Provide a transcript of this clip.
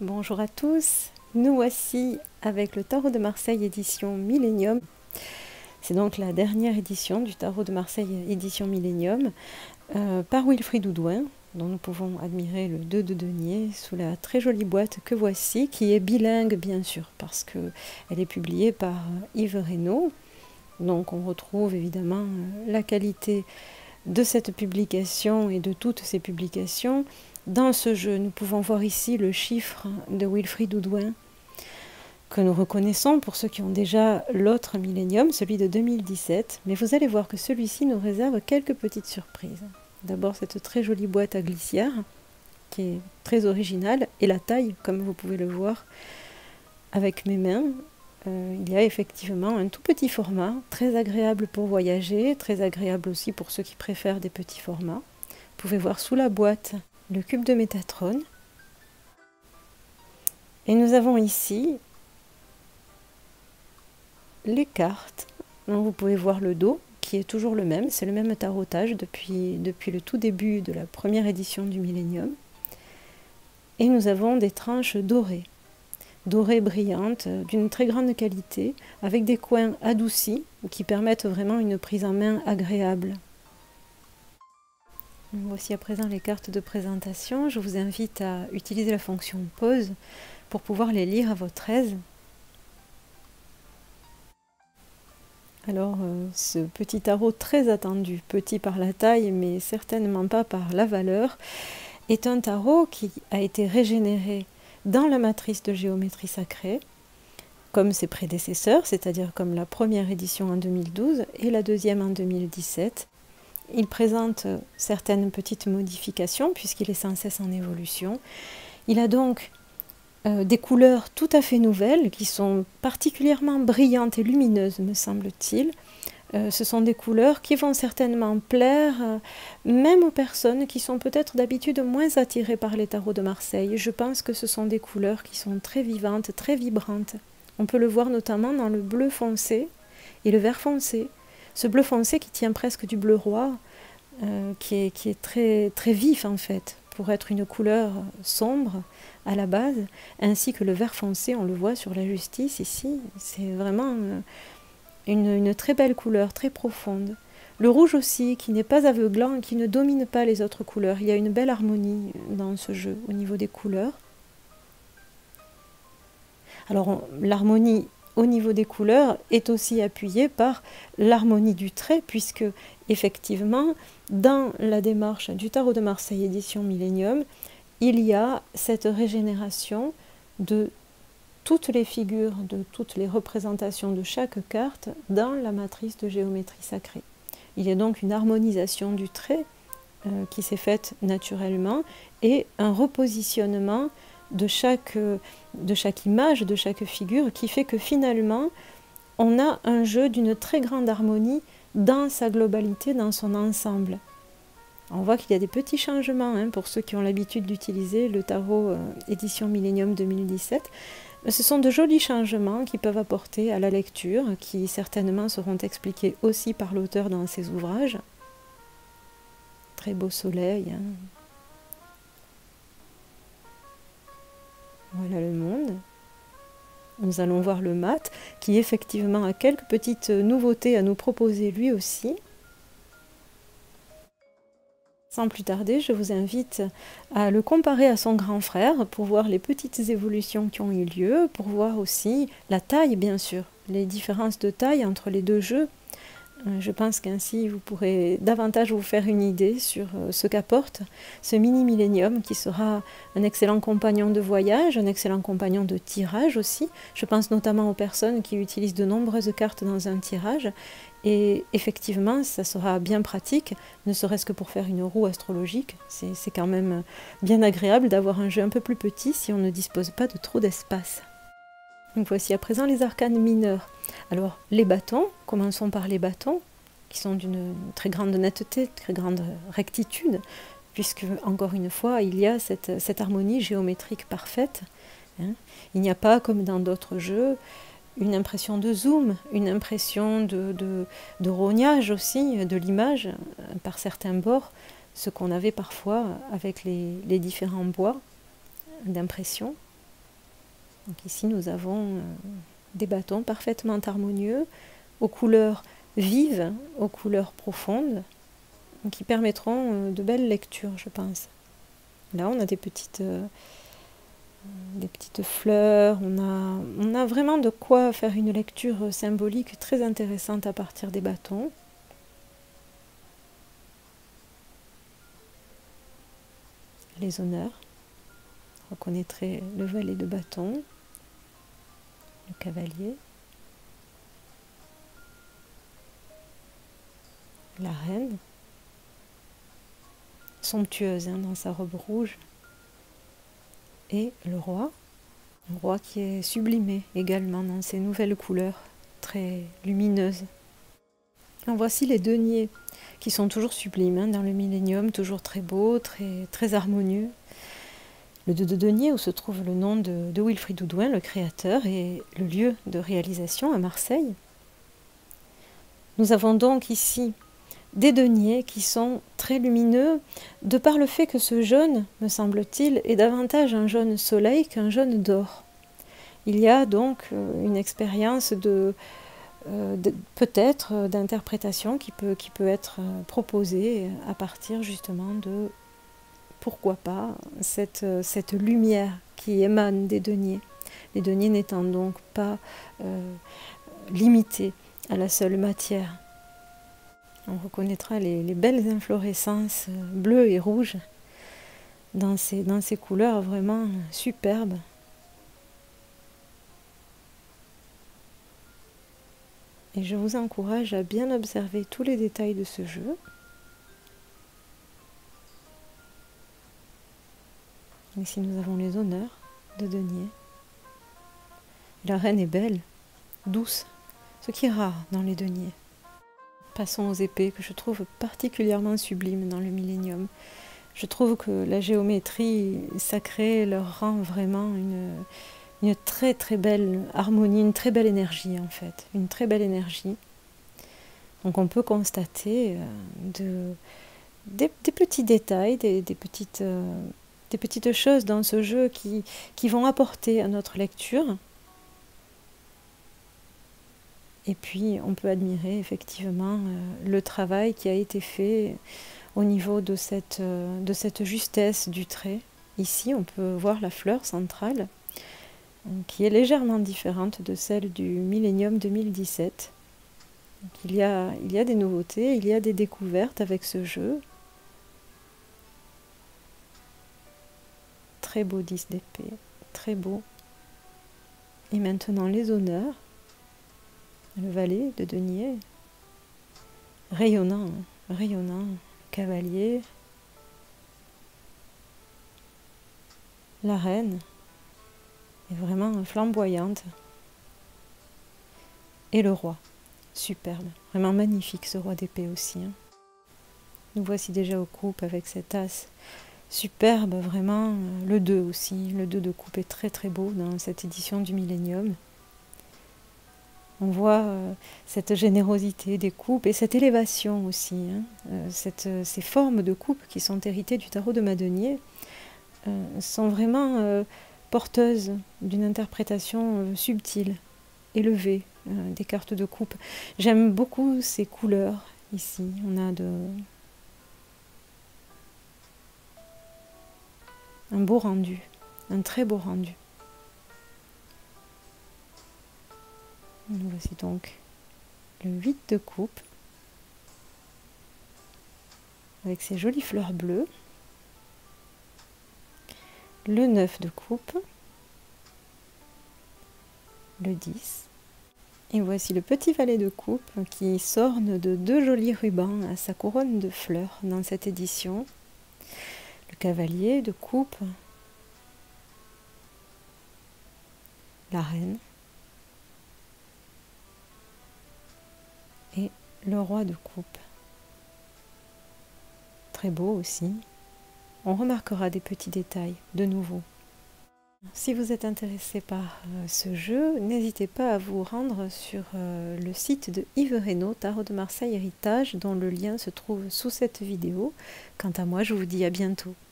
Bonjour à tous, nous voici avec le Tarot de Marseille édition Millennium. C'est donc la dernière édition du Tarot de Marseille édition Millennium par Wilfried Oudouin, dont nous pouvons admirer le 2 de denier sous la très jolie boîte que voici, qui est bilingue bien sûr, parce qu'elle est publiée par Yves Reynaud. Donc on retrouve évidemment la qualité de cette publication et de toutes ces publications. Dans ce jeu, nous pouvons voir ici le chiffre de Wilfried Oudouin, que nous reconnaissons pour ceux qui ont déjà l'autre Millennium, celui de 2017, mais vous allez voir que celui-ci nous réserve quelques petites surprises. D'abord cette très jolie boîte à glissière, qui est très originale, et la taille, comme vous pouvez le voir avec mes mains. Il y a effectivement un tout petit format, très agréable pour voyager, très agréable aussi pour ceux qui préfèrent des petits formats. Vous pouvez voir sous la boîte le cube de Métatron. Et nous avons ici les cartes. Donc vous pouvez voir le dos qui est toujours le même, c'est le même tarotage depuis le tout début de la première édition du Millennium. Et nous avons des tranches dorées brillantes, d'une très grande qualité, avec des coins adoucis qui permettent vraiment une prise en main agréable. Voici à présent les cartes de présentation. Je vous invite à utiliser la fonction pause pour pouvoir les lire à votre aise. Alors, ce petit tarot très attendu, petit par la taille, mais certainement pas par la valeur, est un tarot qui a été régénéré dans la matrice de géométrie sacrée, comme ses prédécesseurs, c'est-à-dire comme la première édition en 2012 et la deuxième en 2017. Il présente certaines petites modifications puisqu'il est sans cesse en évolution. Il a donc des couleurs tout à fait nouvelles qui sont particulièrement brillantes et lumineuses, me semble-t-il. Ce sont des couleurs qui vont certainement plaire même aux personnes qui sont peut-être d'habitude moins attirées par les tarots de Marseille. Je pense que ce sont des couleurs qui sont très vivantes, très vibrantes. On peut le voir notamment dans le bleu foncé et le vert foncé. Ce bleu foncé qui tient presque du bleu roi, qui est très, très vif en fait, pour être une couleur sombre à la base, ainsi que le vert foncé, on le voit sur la justice ici, c'est vraiment une très belle couleur, très profonde. Le rouge aussi, qui n'est pas aveuglant, qui ne domine pas les autres couleurs. Il y a une belle harmonie dans ce jeu au niveau des couleurs. Alors l'harmonie au niveau des couleurs est aussi appuyée par l'harmonie du trait, puisque effectivement, dans la démarche du Tarot de Marseille édition Millennium, il y a cette régénération de toutes les figures, de toutes les représentations de chaque carte dans la matrice de géométrie sacrée. Il y a donc une harmonisation du trait qui s'est faite naturellement et un repositionnement de chaque image, de chaque figure, qui fait que finalement, on a un jeu d'une très grande harmonie dans sa globalité, dans son ensemble. On voit qu'il y a des petits changements pour ceux qui ont l'habitude d'utiliser le tarot édition Millennium 2017. Ce sont de jolis changements qui peuvent apporter à la lecture, qui certainement seront expliqués aussi par l'auteur dans ses ouvrages. Très beau soleil. Voilà le monde. Nous allons voir le mat, qui effectivement a quelques petites nouveautés à nous proposer lui aussi. Sans plus tarder, je vous invite à le comparer à son grand frère pour voir les petites évolutions qui ont eu lieu, pour voir aussi la taille, bien sûr, les différences de taille entre les deux jeux. Je pense qu'ainsi vous pourrez davantage vous faire une idée sur ce qu'apporte ce mini Millennium, qui sera un excellent compagnon de voyage, un excellent compagnon de tirage aussi. Je pense notamment aux personnes qui utilisent de nombreuses cartes dans un tirage. Et effectivement, ça sera bien pratique, ne serait-ce que pour faire une roue astrologique. C'est quand même bien agréable d'avoir un jeu un peu plus petit si on ne dispose pas de trop d'espace. Donc voici à présent les arcanes mineurs. Alors les bâtons, commençons par les bâtons, qui sont d'une très grande netteté, très grande rectitude, puisque encore une fois, il y a cette harmonie géométrique parfaite. Il n'y a pas, comme dans d'autres jeux, une impression de zoom, une impression de rognage aussi de l'image par certains bords, ce qu'on avait parfois avec les différents bois d'impression. Donc ici nous avons des bâtons parfaitement harmonieux, aux couleurs vives, aux couleurs profondes, qui permettront de belles lectures, je pense. Là on a des petites fleurs, on a vraiment de quoi faire une lecture symbolique très intéressante à partir des bâtons. Les honneurs, vous reconnaîtrez le valet de bâton, le cavalier, la reine, somptueuse dans sa robe rouge, et le roi qui est sublimé également dans ses nouvelles couleurs très lumineuses. En voici les deniers qui sont toujours sublimes dans le millénium, toujours très beaux, très harmonieux. Le 2 de denier où se trouve le nom de Wilfrid Oudouin, le créateur, et le lieu de réalisation à Marseille. Nous avons donc ici des deniers qui sont très lumineux, de par le fait que ce jaune, me semble-t-il, est davantage un jaune soleil qu'un jaune d'or. Il y a donc une expérience peut-être d'interprétation qui peut être proposée à partir justement de, pourquoi pas, cette lumière qui émane des deniers. Les deniers n'étant donc pas limités à la seule matière. On reconnaîtra les belles inflorescences bleues et rouges dans ces couleurs vraiment superbes. Et je vous encourage à bien observer tous les détails de ce jeu. Ici nous avons les honneurs de denier. La reine est belle, douce, ce qui est rare dans les deniers. Passons aux épées, que je trouve particulièrement sublimes dans le millénium. Je trouve que la géométrie sacrée leur rend vraiment une très très belle harmonie, une très belle énergie en fait, une très belle énergie. Donc on peut constater des petits détails, des petites choses dans ce jeu qui vont apporter à notre lecture. Et puis on peut admirer effectivement le travail qui a été fait au niveau de cette justesse du trait. Ici on peut voir la fleur centrale qui est légèrement différente de celle du Millennium 2017. Donc, il y a des nouveautés, il y a des découvertes avec ce jeu. Très beau 10 d'épée, très beau. Et maintenant les honneurs. Le valet de denier, rayonnant, cavalier, la reine est vraiment flamboyante, et le roi, superbe, vraiment magnifique ce roi d'épée aussi. Nous voici déjà aux coupes avec cet as superbe, vraiment, le 2 aussi, le 2 de coupe est très très beau dans cette édition du Millennium. On voit cette générosité des coupes et cette élévation aussi. Ces formes de coupes qui sont héritées du tarot de Madenier sont vraiment porteuses d'une interprétation subtile, élevée des cartes de coupe. J'aime beaucoup ces couleurs ici. On a un beau rendu, un très beau rendu. Nous voici donc le 8 de coupe avec ses jolies fleurs bleues, le 9 de coupe, le 10, et voici le petit valet de coupe qui s'orne de 2 jolis rubans à sa couronne de fleurs dans cette édition, le cavalier de coupe, la reine, et le roi de coupe. Très beau aussi. On remarquera des petits détails de nouveau. Si vous êtes intéressé par ce jeu, n'hésitez pas à vous rendre sur le site de Yves Reynaud, Tarot de Marseille Héritage, dont le lien se trouve sous cette vidéo. Quant à moi, je vous dis à bientôt.